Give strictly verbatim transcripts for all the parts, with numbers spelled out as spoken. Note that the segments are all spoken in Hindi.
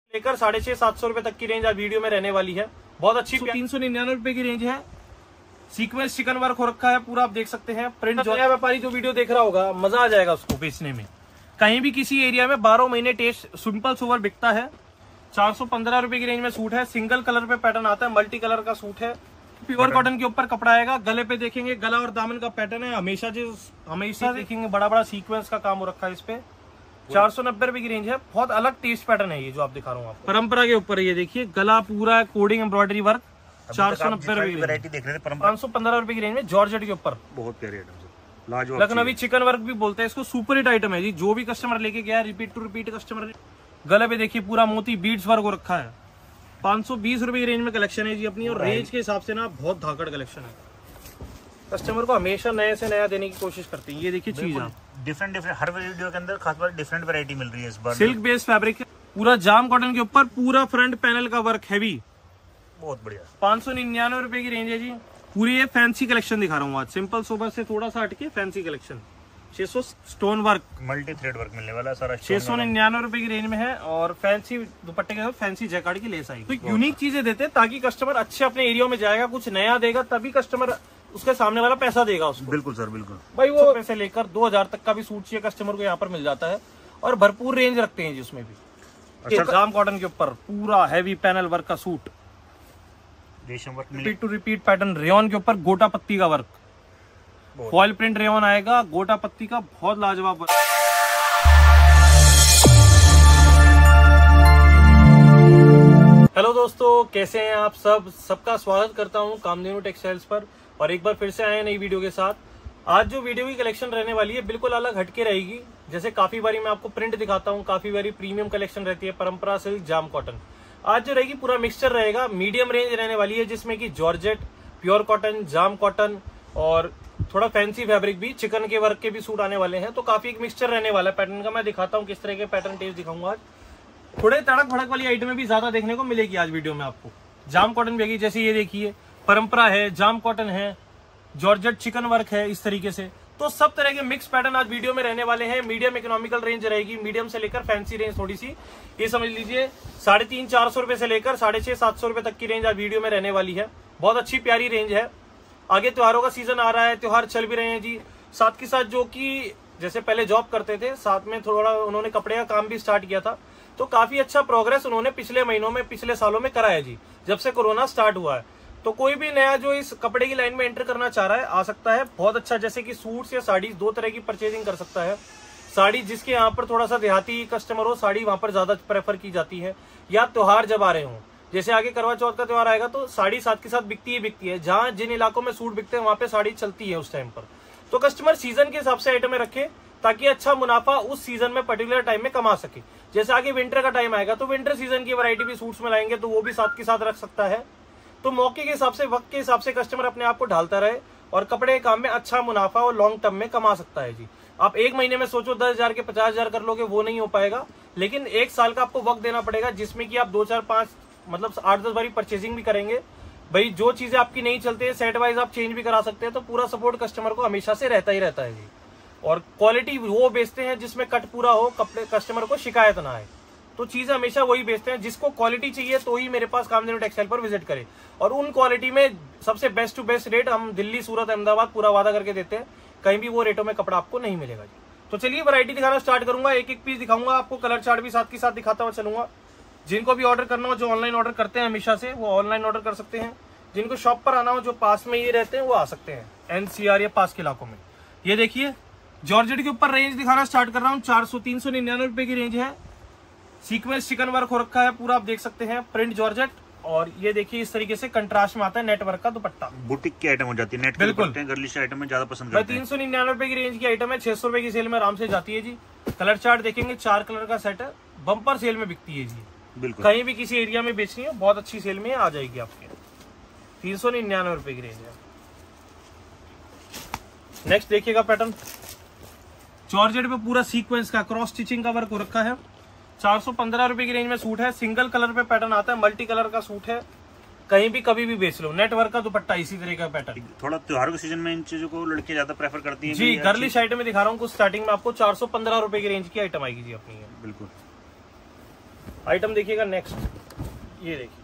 लेकर साढ़े छह सात सौ रुपए तक की रेंज आज वीडियो में रहने वाली है। बहुत अच्छी तीन सौ निन्यानवे रुपए की रेंज है। सीक्वेंस चिकन वर्क हो रखा है पूरा, आप देख सकते हैं। प्रिंट जो है व्यापारी जो वीडियो देख रहा होगा मजा आ जाएगा उसको बेचने में। कहीं भी किसी एरिया में बारह महीने टेस्ट सिंपल सोवर बिकता है। चार सौ पंद्रह रुपए की रेंज में सूट है। सिंगल कलर पे पैटर्न आता है, मल्टी कलर का सूट है। प्योर कॉटन के ऊपर कपड़ा आएगा। गले पे देखेंगे गला और दामन का पैटर्न है। हमेशा जो हमेशा देखेंगे बड़ा बड़ा सीक्वेंस का काम हो रखा है इस पे। चार सौ नब्बे रुपए की रेंज है। बहुत अलग टेस्ट पैटर्न है ये जो आप दिखा रहा हूँ आपको। परंपरा के ऊपर ये देखिए गला पूरा कोडिंग एम्ब्रॉयडरी वर्क। चार सौ नब्बे रुपए देख रहे थे। पाँच सौ पंद्रह रुपए की रेंज में जॉर्जेट के ऊपर बहुत प्यारे आइटम। लखनवी चिकन वर्क भी बोलते हैं इसको। सुपर हिट आइटम है जी। जो भी कस्टमर लेके गया रिपीट टू रिपीट कस्टमर। गले पे देखिए पूरा मोती बीड्स वर्क हो रखा है। पाँच सौ बीस रुपए की रेंज में कलेक्शन है जी अपनी। और रेंज के हिसाब से ना बहुत धाकड़ कलेक्शन है। कस्टमर को हमेशा नए से नया देने की कोशिश करते हैं। ये देखिए चीज आप डिफरेंट डिफरेंट हर वीडियो के अंदर खास बात डिफरेंट वैरायटी मिल रही है इस बार। सिल्क बेस्ड फैब्रिक है पूरा जाम कॉटन के ऊपर। पूरा फ्रंट पैनल का वर्क हैवी। बहुत बढ़िया। पाँच सौ निन्यानवे रुपए की रेंज है जी। पूरी ये फैंसी कलेक्शन दिखा रहा हूँ आज। सिंपल सोबर से थोड़ा सा हटके फैंसी कलेक्शन। छह सौ stone work multi thread work मिलने वाला है सारा। छह सौ निन्यानवे रुपए की रेंज में है। और फैंसी दुपट्टे के साथ फैंसी जैकार्ड की लेस आएगी। तो यूनिक चीजें देते हैं ताकि कस्टमर अच्छे अपने एरिया में जाएगा, कुछ नया देगा तभी कस्टमर उसके सामने वाला पैसा देगा उसको। बिल्कुल सर बिल्कुल भाई वो पैसे लेकर दो हजार तक का भी सूट चाहिए कस्टमर को यहाँ पर मिल जाता है। और भरपूर रेंज रखते हैं जिसमें भी। जाम कॉटन के ऊपर पूरा हैवी पैनल वर्क का सूट। रेशम work repeat to repeat pattern. Rayon के ऊपर गोटा पत्ती का वर्क। फॉइल प्रिंट रेयन आएगा गोटा पत्ती का। बहुत लाजवाब वर्क। हेलो दोस्तों, कैसे हैं आप सब? सबका स्वागत करता हूं कामधेनु टेक्सटाइल्स पर। और एक बार फिर से आए नई वीडियो के साथ। आज जो वीडियो की कलेक्शन रहने वाली है बिल्कुल अलग हटके रहेगी। जैसे काफी बारी मैं आपको प्रिंट दिखाता हूं, काफी बारी प्रीमियम कलेक्शन रहती है, परंपरा सिल्क, जाम कॉटन। आज जो रहेगी पूरा मिक्सचर रहेगा। मीडियम रेंज रहने वाली है जिसमें कि जॉर्जेट, प्योर कॉटन, जाम कॉटन और थोड़ा फैंसी फैब्रिक भी, चिकन के वर्क के भी सूट आने वाले हैं। तो काफी एक मिक्सचर रहने वाला है पैटर्न का। मैं दिखाता हूँ किस तरह के पैटर्न टेस्ट दिखाऊंगा आज। थोड़े तड़क भड़क वाली आइटमें भी ज्यादा देखने को मिलेगी आज वीडियो में आपको। जाम कॉटन भी आएगी, जैसे ये देखिए परंपरा है, जाम कॉटन है, जॉर्जेट चिकन वर्क है, इस तरीके से। तो सब तरह के मिक्स पैटर्न आज वीडियो में रहने वाले हैं। मीडियम इकोनॉमिकल रेंज रहेगी, मीडियम से लेकर फैंसी रेंज थोड़ी सी, ये समझ लीजिए साढ़े तीन चार सौ रुपए से लेकर साढ़े छह सात सौ रुपए तक की रेंज आज वीडियो में रहने वाली है। बहुत अच्छी प्यारी रेंज है। आगे त्योहारों का सीजन आ रहा है, त्योहार चल भी रहे हैं जी। साथ के साथ जो कि जैसे पहले जॉब करते थे, साथ में थोड़ा उन्होंने कपड़े का काम भी स्टार्ट किया था। तो काफी अच्छा प्रोग्रेस उन्होंने पिछले महीनों में, पिछले सालों में करा है जी, जब से कोरोना स्टार्ट हुआ है। तो कोई भी नया जो इस कपड़े की लाइन में एंटर करना चाह रहा है आ सकता है। बहुत अच्छा, जैसे कि सूट्स या साड़ी, दो तरह की परचेजिंग कर सकता है। साड़ी जिसके यहाँ पर थोड़ा सा देहाती कस्टमर हो, साड़ी वहां पर ज्यादा प्रेफर की जाती है। या त्योहार जब आ रहे हो, जैसे आगे करवा चौथ का त्योहार आएगा तो साड़ी साथ के साथ बिकती ही बिकती है। जहां जिन इलाकों में सूट बिकते हैं वहां पे साड़ी चलती है उस टाइम पर। तो कस्टमर सीजन के हिसाब से आइटमें रखे ताकि अच्छा मुनाफा उस सीजन में, पर्टिकुलर टाइम में कमा सके। जैसे आगे विंटर का टाइम आएगा तो विंटर सीजन की वैरायटी भी सूट्स में लाएंगे, तो वो भी साथ के साथ रख सकता है। तो मौके के हिसाब से, वक्त के हिसाब से कस्टमर अपने आप को ढालता रहे और कपड़े के काम में अच्छा मुनाफा और लॉन्ग टर्म में कमा सकता है जी। आप एक महीने में सोचो दस हजार के पचास हजार कर लोगे, वो नहीं हो पाएगा। लेकिन एक साल का आपको वक्त देना पड़ेगा जिसमें कि आप दो चार पांच मतलब आठ दस बारी परचेजिंग भी करेंगे। भाई जो चीजें आपकी नहीं चलती है, सेट वाइज आप चेंज भी करा सकते हैं। तो पूरा सपोर्ट कस्टमर को हमेशा से रहता ही रहता है जी। और क्वालिटी वो बेचते हैं जिसमें कट पूरा हो, कपड़े कस्टमर को शिकायत ना आए। तो चीजें हमेशा वही बेचते हैं। जिसको क्वालिटी चाहिए तो ही मेरे पास कामधेनु टेक्सटाइल पर विजिट करे। और उन क्वालिटी में सबसे बेस्ट टू बेस्ट रेट हम दिल्ली, सूरत, अहमदाबाद पूरा वादा करके देते हैं। कहीं भी वो रेटों में कपड़ा आपको नहीं मिलेगा जी। तो चलिए वैरायटी दिखाना स्टार्ट करूंगा। एक एक पीस दिखाऊंगा आपको, कलर चार्ट भी साथ के साथ दिखाता हुआ चलूंगा। जिनको भी ऑर्डर करना हो, जो ऑनलाइन ऑर्डर करते हैं हमेशा से, वो ऑनलाइन ऑर्डर कर सकते हैं। जिनको शॉप पर आना हो, जो पास में ये रहते हैं, वो आ सकते हैं एनसीआर या पास के इलाकों में। ये देखिए जॉर्जेट के ऊपर रेंज दिखाना स्टार्ट कर रहा हूँ। चार सौ तीन सौ निन्यानवे रुपए की रेंज है। सीक्वेंस चिकन वर्क हो रखा है पूरा, आप देख सकते हैं। Print georgette. और ये देखिए इस तरीके से कंट्रास्ट में आता है नेटवर्क का दुपट्टा। बुटीक की आइटम हो जाती है, नेट के दुपट्टे गर्लिश आइटम में ज्यादा पसंद करते हैं। तीन सौ निन्यानवे रुपए की रेंज की आइटम है। छह सौ रुपए की सेल में आराम से जाती है जी। कलर चार्ट देखेंगे, चार कलर का सेट है। बम्पर सेल में बिकती है जी। बिल्कुल, कहीं भी किसी एरिया में बेचनी है, बहुत अच्छी सेल में आ जाएगी आपके। तीन सौ निन्यानवे रुपए की रेंज है। नेक्स्ट देखिएगा पैटर्न, जॉर्जेट पे पूरा सीक्वेंस का क्रॉस स्टिचिंग का वर्क हो रखा है। चार सौ पंद्रह रुपए की रेंज में सूट है। सिंगल कलर पे पैटर्न आता है, मल्टी कलर का सूट है। कहीं भी कभी भी बेच लो। नेटवर्क का दुपट्टा, इसी तरह का पैटर्न। थोड़ा त्योहार के सीजन में इन चीजों को लड़के ज्यादा प्रेफर करती हैं जी। गर्लिश आइटम में दिखा रहा हूँ कुछ स्टार्टिंग में आपको। चार सौ पंद्रह रुपए की रेंज की आइटम आएगी जी अपनी। बिल्कुल। आइटम देखिएगा नेक्स्ट, ये देखिए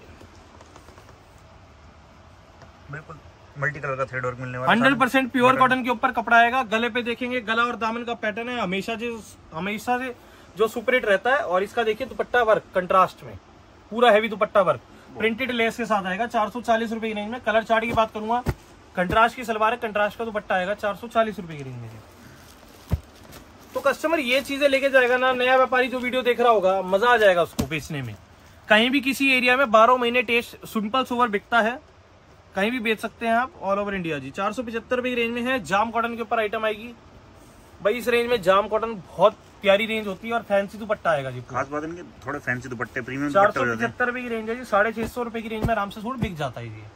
बिल्कुल मल्टी कलर का थ्रेड वर्क मिलने वाला, हंड्रेड परसेंट प्योर कॉटन के ऊपर कपड़ा आएगा। गले पे देखेंगे गला और दामन का पैटर्न है हमेशा जो हमेशा से जो सुपर हिट रहता है। और इसका देखिए दुपट्टा वर्क कंट्रास्ट में, पूरा heavy dupatta work printed lace के साथ आएगा। चार सौ चालीस रुपए की रेंज में। कलर चार्ट की बात करूंगा, कंट्रास्ट की सलवार है, कंट्रास्ट का दुपट्टा आएगा चार सौ चालीस रुपए की रेंज में। तो कस्टमर ये चीजें लेके जाएगा ना, नया व्यापारी जो वीडियो देख रहा होगा मजा आ जाएगा उसको बेचने में। कहीं भी किसी एरिया में बारह महीने टेस्ट सिंपल सोवर बिकता है, कहीं भी बेच सकते हैं आप ऑल ओवर इंडिया जी। चार सौ पचहत्तर रुपए की रेंज में है। जाम कॉटन के ऊपर आइटम आएगी भाई। इस रेंज में जाम कॉटन बहुत प्यारी रेंज होती है और फैंसी दुपट्टा आएगा जी। खास बात है थोड़े फैंसी दुपट्टे प्रीमियम चार सौ पचहत्तर रुपए की रेंज है जी। साढ़े छह सौ रुपए की रेंज में आराम से सूट बिक जाता है जी।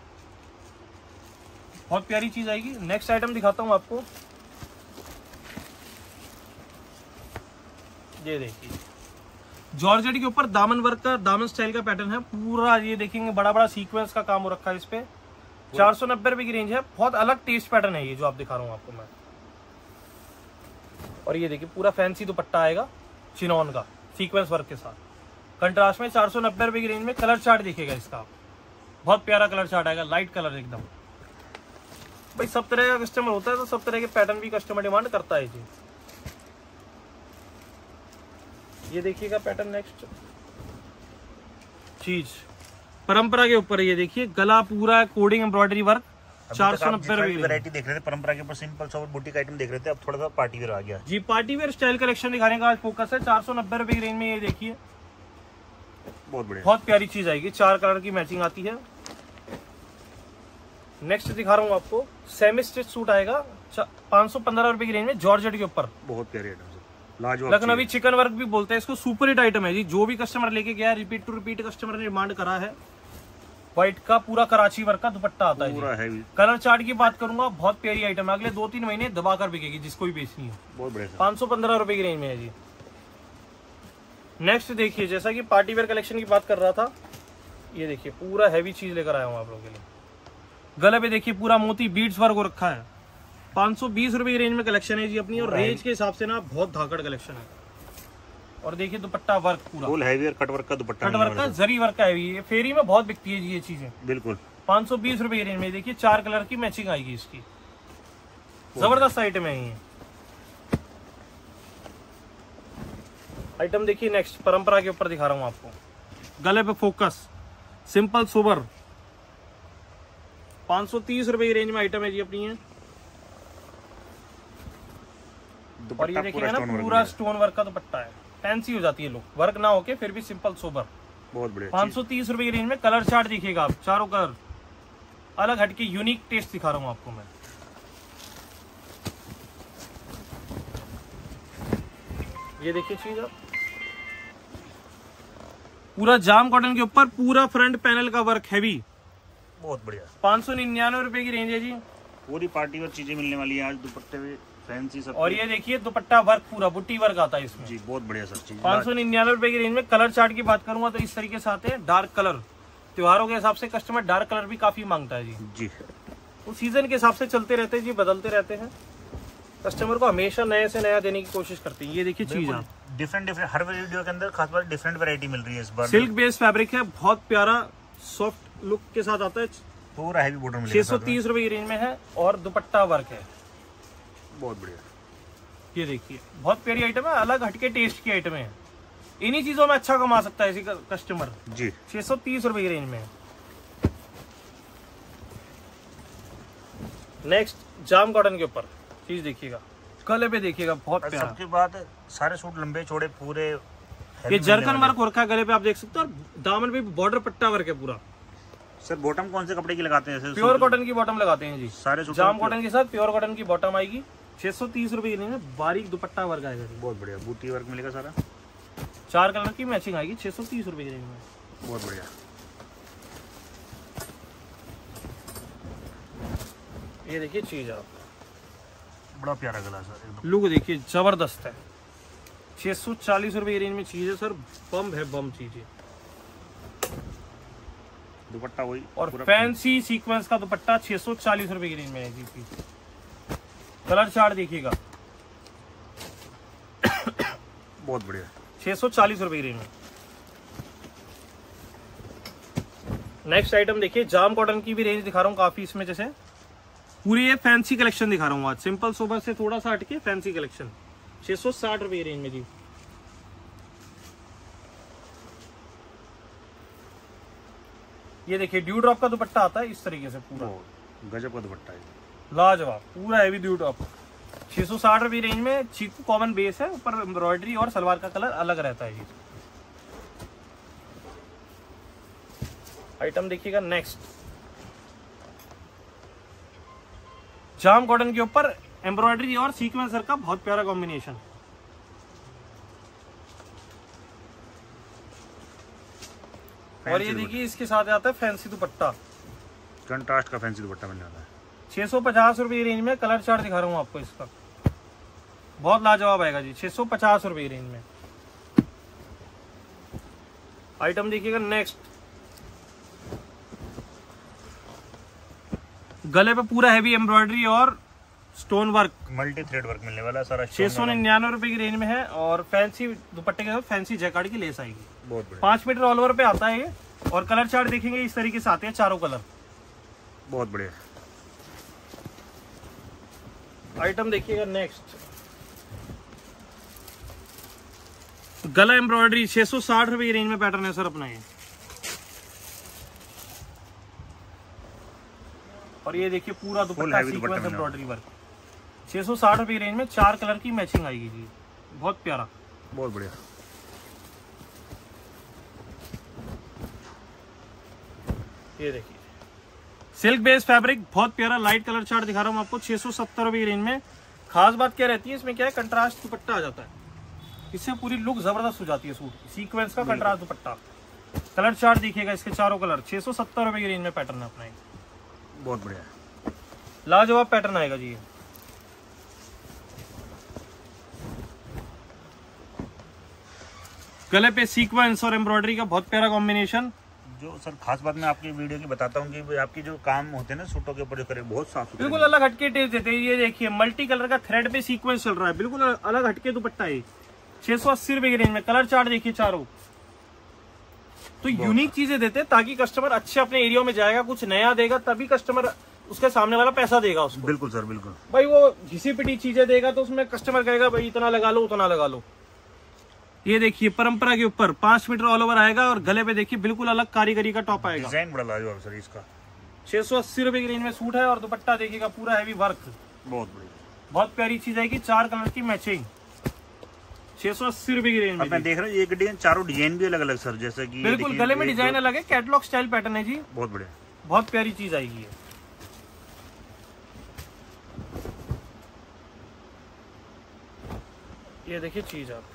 बहुत प्यारी चीज आएगी। नेक्स्ट आइटम दिखाता हूँ आपको, ये देखिए जॉर्जेट के ऊपर दामन वर्क का दामन स्टाइल का पैटर्न है पूरा। ये देखेंगे बड़ा बड़ा सीक्वेंस का काम हो रखा है इस पे। चार सौ नब्बे रुपए की रेंज है। बहुत अलग टेस्ट पैटर्न है ये जो आप दिखा रहा हूँ आपको मैं। और ये देखिए पूरा फैंसी दुपट्टा आएगा चिनॉन का सीक्वेंस वर्क के साथ कंट्रास्ट में। चार सौ नब्बे रुपए की रेंज में। कलर चार्ट देखिएगा इसका, बहुत प्यारा कलर चार्ट आएगा, लाइट कलर एकदम। भाई सब तरह का कस्टमर होता है तो सब तरह के पैटर्न भी कस्टमर डिमांड करता है जी। ये देखिएगा पैटर्न नेक्स्ट चीज परंपरा के ऊपर। ये देखिए गला पूरा कोडिंग एम्ब्रॉयडरी वर्क। चार सौ नब्बे रुपए की वैरायटी देख रहे थे परंपरा के ऊपर, सिंपल सोवर बुटीक आइटम देख रहे थे, अब थोड़ा सा पार्टी वेयर आ गया जी। पार्टी वेयर स्टाइल कलेक्शन दिखाने का आज फोकस है। चार सौ नब्बे रुपए की रेंज में ये देखिए बहुत बढ़िया, बहुत प्यारी चीज आएगी। चार कलर की मैचिंग आती है। नेक्स्ट दिखा रहा हूँ आपको, सेमी स्टिच सूट आएगा पाँच सौ पंद्रह रुपए की रेंज में जॉर्जेट के ऊपर। बहुत प्यारी आइटम, लाजवाब। लखनवी चिकन वर्क भी बोलते हैं इसको। सुपर हिट आइटम है जी। जो भी कस्टमर लेके गया रिपीट टू रिपीट कस्टमर ने डिमांड करा है। व्हाइट का पूरा कराची वर्क का दुपट्टा आता है पूरा हैवी। कलर चार्ट की बात करूंगा, बहुत प्यारी आइटम है। अगले दो तीन महीने दबाकर बिकेगी जिसको भी बेचनी है। बहुत बढ़िया। पाँच सौ पंद्रह रुपए की रेंज में है जी। नेक्स्ट देखिए, जैसा कि पार्टी वेयर कलेक्शन की बात कर रहा था, ये देखिए पूरा हैवी चीज लेकर आया हूँ आप लोगों के लिए। गले पे देखिए पूरा मोती बीड्स वर्क हो रखा है। पाँच सौ बीस रुपए की रेंज में कलेक्शन है जी अपनी। और रेंज के हिसाब से ना बहुत धाकड़ कलेक्शन है। और देखिए दुपट्टा वर्क पूरा फुल हैवी और कट वर्क का दुपट्टा, कट वर्क का जरी वर्क का हैवी है। फेरी में बहुत बिकती है जी ये चीजें। बिल्कुल पाँच सौ बीस रुपए की रेंज में। देखिए चार कलर की मैचिंग आएगी इसकी। जबरदस्त आइटम है ये। आइटम देखिए नेक्स्ट परंपरा के ऊपर दिखा रहा हूँ आपको। गले पे फोकस सिंपल सोबर पाँच सौ तीस रुपए की रेंज में आइटम है जी अपनी है। और ये देखिएगा ना पूरा स्टोन वर्क का दुपट्टा है। फैंसी हो जाती है लुक, वर्क ना होके फिर भी सिंपल सोबर। बहुत बढ़िया। पाँच सौ तीस रुपए की रेंज में। कलर चार्ट देखिएगा आप, चारों कलर अलग हटके यूनिक टेस्ट दिखा रहा हूँ आपको मैं। ये देखिए चीज आप, पूरा जाम कॉटन के ऊपर पूरा फ्रंट पैनल का वर्क हैवी। बहुत बढ़िया। पाँच सौ निन्यानवे रुपए की रेंज है जी। पूरी पार्टी वेयर चीजें मिलने वाली है आज, दुपट्टे में फैंसी सब। और ये देखिए दुपट्टा वर्क पूरा बुट्टी वर्क आता है इसमें जी। बहुत बढ़िया सब चीज। पाँच सौ निन्यानवे रुपए की रेंज में। कलर चार्ट की बात करूंगा तो इस तरीके से आते हैं डार्क कलर। त्योहारों के हिसाब से कस्टमर डार्क कलर भी काफी मांगता है जी। जी वो सीजन के हिसाब से चलते रहते हैं जी, बदलते रहते हैं। कस्टमर को हमेशा नए से नया देने की कोशिश करते हैं। ये देखिए चीज आप, डिफरेंट डिफरेंट हर वीडियो के अंदर खास बात डिफरेंट वैरायटी मिल रही है इस बार। सिल्क बेस्ड फैब्रिक है, बहुत प्यारा सॉफ्ट लुक के साथ आता है। पूरा हैवी बॉर्डर मिलेगा। छह सौ तीस रुपए की रेंज में है और दुपट्टा वर्क है। बहुत बढ़िया। ये देखिए बहुत प्यारी आइटम है, अलग हटके टेस्ट की आइटम है। इन्हीं चीजों में अच्छा कमा सकता है इसी कस्टमर जी। छह सौ तीस रुपए की रेंज में। नेक्स्ट जाम कॉटन के ऊपर चीज देखिएगा, गले पे देखिएगा बहुत प्यारा। सबके बाद सारे सूट लंबे चौड़े पूरे। ये जरकन वर्क हो रखा है गले पे, आप देख सकते हो। और दामन पे बॉर्डर पट्टा वर्क है पूरा। सर बॉटम कौन से कपड़े की लगाते हैं? प्योर कॉटन की बॉटम लगाते हैं जी। सारे सूट जाम कॉटन के साथ प्योर कॉटन की बॉटम आएगी। छह सौ तीस रुपए की रेंज में बारीक दुपट्टा वर्क आएगा। बहुत बढ़िया बूटी वर्क मिलेगा सारा। चार कलर की मैचिंग आएगी छह सौ तीस रुपए की रेंज में। बहुत बढ़िया। ये देखिए चीज आप, बड़ा प्यारा गला सर एकदम। लुक देखिए जबरदस्त है। छह सौ चालीस रुपए की रेंज में चीज है सर, बम है बम चीज है। दुपट्टा वही और फैंसी सीक्वेंस का दुपट्टा छह सौ चालीस रुपए की रेंज में है जी। कलर चार्ट देखिएगा बहुत बढ़िया। छह सौ चालीस रुपए की रेंज में। नेक्स्ट आइटम देखिए, जाम कॉटन की भी रेंज दिखा रहा हूँ काफी इसमें, जैसे पूरी ये फैंसी कलेक्शन दिखा रहा हूँ आज, सिंपल सोबर से थोड़ा सा हटके फैंसी कलेक्शन, छह सौ साठ रुपए रेंज में जी। ये देखिए ड्यू ड्रॉप का दुपट्टा आता है इस तरीके से, पूरा गजब का दुपट्टा है, लाजवाब, पूरा हैवी ड्यू ड्रॉप, छह सौ साठ रुपए रेंज में। चीकू कॉमन बेस है, ऊपर एम्ब्रॉयडरी और सलवार का कलर अलग रहता है जी। आइटम देखिएगा नेक्स्ट, जाम कॉटन के ऊपर एम्ब्रॉयडरी और सीक्वेंसर का बहुत प्यारा कॉम्बिनेशन। और ये देखिए इसके साथ आता है फैंसी दुपट्टा, कंट्रास्ट का फैंसी दुपट्टा बन जाता है। छह सौ पचास रुपए रेंज में, कलर चार्ट दिखा रहा हूँ आपको इसका, बहुत लाजवाब आएगा जी, छह सौ पचास रुपए रेंज में। आइटम देखिएगा नेक्स्ट, गले पे पूरा हैवी एम्ब्रॉयडरी और stone work, multi thread work मिलने वाला सारा, छह सौ निन्यानवे रुपए की रेंज में है। और फैंसी दुपट्टे के साथ फैंसी जैकार्ड की लेस आएगी, बहुत बढ़िया, पांच मीटर ऑल ओवर पे आता है ये। और कलर चार्ट देखेंगे इस तरीके से आते हैं चारों कलर, बहुत बढ़िया। आइटम देखिएगा नेक्स्ट, गला एम्ब्रॉयडरी, छह सौ साठ रुपए की रेंज में पैटर्न है सर अपना ये। और ये देखिए पूरा दुपट्टा सीक्वेंस एम्ब्रॉयडरी वर्क, छह सौ साठ रुपए की रेंज में, चार कलर की मैचिंग आएगी जी, बहुत प्यारा, बहुत बढ़िया। ये देखिए सिल्क बेस फैब्रिक, बहुत प्यारा लाइट कलर चार्ट दिखा रहा हूँ आपको, छह सौ सत्तर रुपए की रेंज में। खास बात क्या रहती है इसमें, क्या है, कंट्रास्ट दुपट्टा आ जाता है, इससे पूरी लुक जबरदस्त हो जाती है सूट की, सीक्वेंस का कंट्रास्ट दुपट्टा। कलर चार्ट देखिएगा इसके चारों कलर, छह सौ सत्तर रुपए की रेंज में पैटर्न है अपना, बहुत बढ़िया, लाजवाब पैटर्न आएगा जी। गले पे सीक्वेंस और एम्ब्रॉयडरी का बहुत प्यारा कॉम्बिनेशन। जो सर खास बात मैं आपकी वीडियो की बताता हूँ कि आपकी जो काम होते हैं ना सूटों के ऊपर जो करे, बहुत साफ सुथरे, बिल्कुल अलग हटके टेस्ट देते हैं। ये देखिए मल्टी कलर का थ्रेड पे सीक्वेंस चल रहा है, बिल्कुल अलग हटके दुपट्टा है, छह सौ अस्सी रुपए की रेंज में। कलर चार्ट देखिए चारों, तो यूनिक चीजें देते हैं ताकि कस्टमर अच्छे अपने एरिया में जाएगा, कुछ नया देगा तभी कस्टमर उसके सामने वाला पैसा देगा उसको। बिल्कुल सर, बिल्कुल भाई वो घिसी पिटी चीजें देगा तो उसमें कस्टमर कहेगा भाई इतना लगा लो उतना लगा लो। ये देखिए परंपरा के ऊपर पांच मीटर ऑल ओवर आएगा और गले पे देखिए बिल्कुल अलग कारीगरी का टॉप आएगा, डिजाइन बड़ा लाजवाब सर इसका, छह सौ अस्सी रुपए की रेंज में सूट है। और दुपट्टा देखिएगा पूरा हैवी वर्क, बहुत बढ़िया, बहुत प्यारी चीज आएगी, चार कलर की मैचिंग, छह सौ अस्सी रुपए की रेंज में। मैं देख रहा हूँ ये डिजाइन, चारों डिजाइन भी अलग अलग सर, जैसे कि बिल्कुल गले में डिजाइन अलग है, कैटलॉग स्टाइल पैटर्न है जी, बहुत बढ़िया, बहुत प्यारी चीज आएगी ये। ये देखिए चीज आप,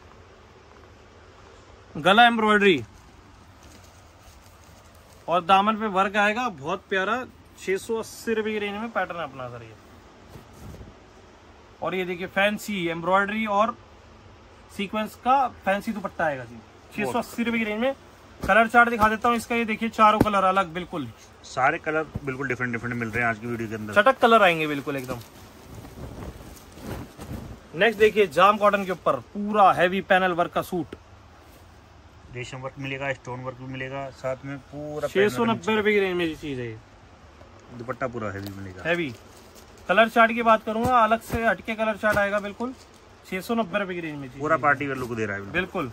गला एम्ब्रॉयडरी और दामन पे वर्क आएगा, बहुत प्यारा, छह सौ अस्सी रुपए की रेंज में पैटर्न है अपना सर ये। और ये देखिए फैंसी एम्ब्रॉयडरी और सीक्वेंस का फैंसी दुपट्टा आएगा जी, छह सौ अस्सी रुपए की रेंज में। कलर चार्ट दिखा देता हूँ इसका, ये देखिए चारों कलर अलग, बिल्कुल सारे कलर बिल्कुल डिफरेंट डिफरेंट मिल रहे हैं आज की वीडियो के अंदर, चटक कलर आएंगे बिल्कुल एकदम। नेक्स्ट देखिए जाम कॉटन के ऊपर पूरा हैवी पैनल वर्क का सूट, रेशम वर्क मिलेगा, स्टोन वर्क भी मिलेगा, साथ में पूरा छह सौ नब्बे रुपए की रेंज में चीज है ये, दुपट्टा पूरा हैवी मिलेगा, हैवी। कलर चार्ट की बात करूंगा, अलग से हटके कलर चार्ट आएगा, बिल्कुल छह सौ नब्बे रुपए की रेंज में पूरा पार्टी वेयर लुक दे रहा है बिल्कुल।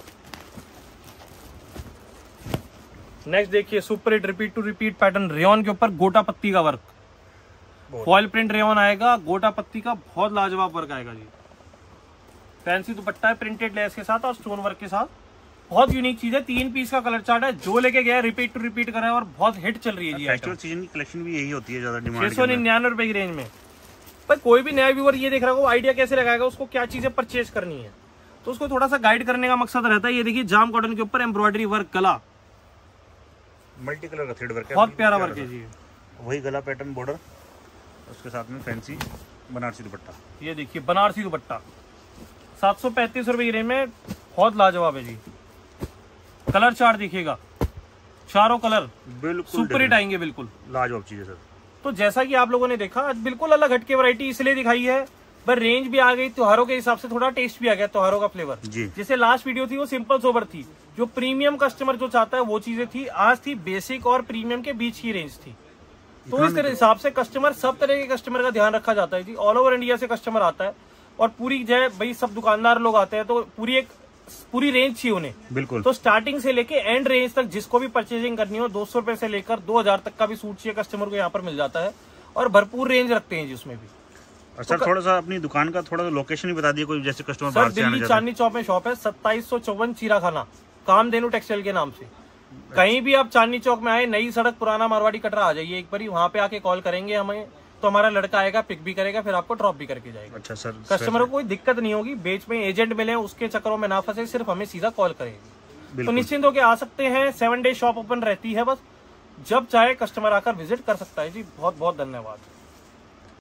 नेक्स्ट देखिए super hit repeat to repeat pattern, rayon के ऊपर गोटा पत्ती का वर्क, फॉइल प्रिंट रेयन आएगा, गोटा पत्ती का बहुत लाजवाब वर्क आएगा जी, फैंसी दुपट्टा है प्रिंटेड लेस के साथ और स्टोन वर्क के साथ, बहुत यूनिक चीज है। तीन पीस का कलर चार्ट है, जो लेके गया रिपीट टू रिपीट कर रहा है और बहुत हिट चल रही है जी। फेस्टिवल सीजन की कलेक्शन भी यही होती है ज्यादा डिमांड, छह सौ निन्यानवे रुपए की रेंज में। पर कोई भी नया व्यूअर ये देख रहा है वो आइडिया कैसे लगाएगा, उसको क्या चीजें परचेज करनी है, तो उसको थोड़ा सा गाइड करने का मकसद रहता है। ये देखिए जाम कॉटन के ऊपर एम्ब्रॉयडरी वर्क, गला मल्टी कलर का थ्रेड वर्क है, बहुत प्यारा वर्क है जी, वही गला पैटर्न बॉर्डर, उसके साथ में फैंसी बनारसी दुपट्टा। ये देखिए बनारसी दुपट्टा सात सौ पैंतीस रुपए की रेंज में, बहुत लाजवाब है जी। कलर चार्ट देखिएगा, चारों कलर बिल्कुल सुपर हिट आएंगे, बिल्कुल लाजवाब चीज है सर। तो जैसा कि आप लोगों ने देखा आज बिल्कुल अलग हटके वैरायटी इसलिए दिखाई है, पर रेंज भी आ गई, त्योहारों के हिसाब से थोड़ा टेस्ट भी आ गया, त्योहारों का फ्लेवर। जैसे लास्ट वीडियो थी वो सिंपल सोबर थी, जो प्रीमियम कस्टमर जो चाहता है वो चीजें थी। आज थी बेसिक और प्रीमियम के बीच की रेंज थी। तो इस तरह हिसाब से कस्टमर, सब तरह के कस्टमर का ध्यान रखा जाता है जी। ऑल ओवर इंडिया से कस्टमर आता है और पूरी जो है भाई सब दुकानदार लोग आते हैं, तो पूरी एक पूरी रेंज चाहिए उन्हें। बिल्कुल। तो स्टार्टिंग से लेके एंड रेंज तक जिसको भी परचेजिंग करनी हो, दो सौ रुपए से लेकर दो हजार तक का भी सूट चाहिए कस्टमर को यहाँ पर मिल जाता है, और भरपूर रेंज रखते हैं जिसमें भी। और सर तो थोड़ा सा अपनी दुकान का थोड़ा सा लोकेशन भी बता दिए, कोई जैसे कस्टमर सर दिल्ली चांदनी चौक में शॉप है, सत्ताईस सौ चौवन चीरा खाना, कामधेनु टेक्सटाइल के नाम से। कहीं भी आप चांदनी चौक में आए, नई सड़क पुराना मारवाड़ी कटरा आ जाइए एक बार, वहाँ पे आके कॉल करेंगे हमें, तो हमारा लड़का आएगा, पिक भी करेगा, फिर आपको ड्रॉप भी करके जाएगा। अच्छा सर, कस्टमर को कोई दिक्कत नहीं होगी, बीच में एजेंट मिले उसके चक्करों में ना फंसे, सिर्फ हमें सीधा कॉल करेंगे। तो निश्चिंत होकर आ सकते हैं, सेवन डे शॉप ओपन रहती है, बस जब चाहे कस्टमर आकर विजिट कर सकता है जी। बहुत बहुत धन्यवाद।